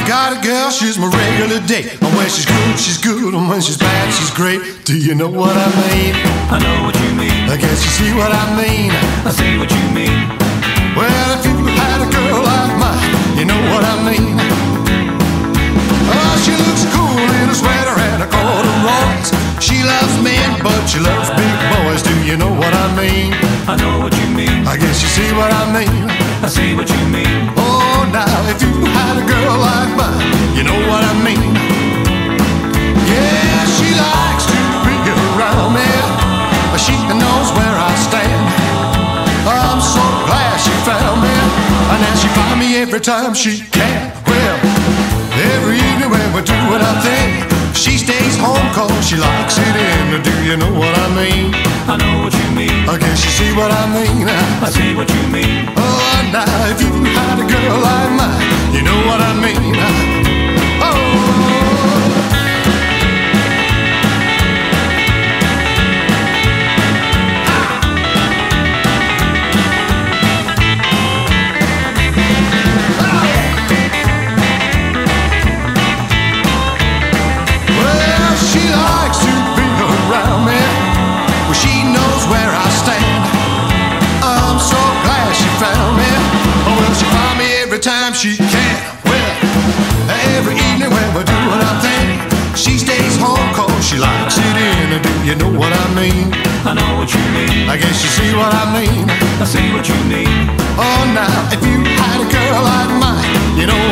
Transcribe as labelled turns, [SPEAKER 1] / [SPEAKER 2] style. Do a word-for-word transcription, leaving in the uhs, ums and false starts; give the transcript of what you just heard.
[SPEAKER 1] got a girl, she's my regular date. And when she's good, she's good, and when she's bad, she's great. Do you know what I mean?
[SPEAKER 2] I know what you mean.
[SPEAKER 1] I guess you see what I mean.
[SPEAKER 2] I see what you mean.
[SPEAKER 1] Well, if you had a girl like mine, you know what I mean. Oh, she looks cool in a sweater and a corduroys. She loves men, but she loves big boys. Do you know what I mean?
[SPEAKER 2] I know what you mean.
[SPEAKER 1] I guess you see what I mean.
[SPEAKER 2] I see what you mean.
[SPEAKER 1] Oh, now if you had a girl like mine, you know what I mean. Yeah, she likes to be around me. She knows where I stand. I'm so glad she found me, and then she find me every time she can. Well, every evening when we're doing our thing, she stays home cause she likes it in. Do you know what I mean?
[SPEAKER 2] I know what you mean.
[SPEAKER 1] I guess you see what I mean.
[SPEAKER 2] I see what you mean.
[SPEAKER 1] Oh, now if you had a girl like mine, you know what I mean. Oh. Every time she can. Well, every evening when we're doing our thing, she stays home cause she likes it in. Do you know what I mean?
[SPEAKER 2] I know what you mean.
[SPEAKER 1] I guess you see what I mean.
[SPEAKER 2] I see what you mean.
[SPEAKER 1] Oh, now if you had a girl like mine, you know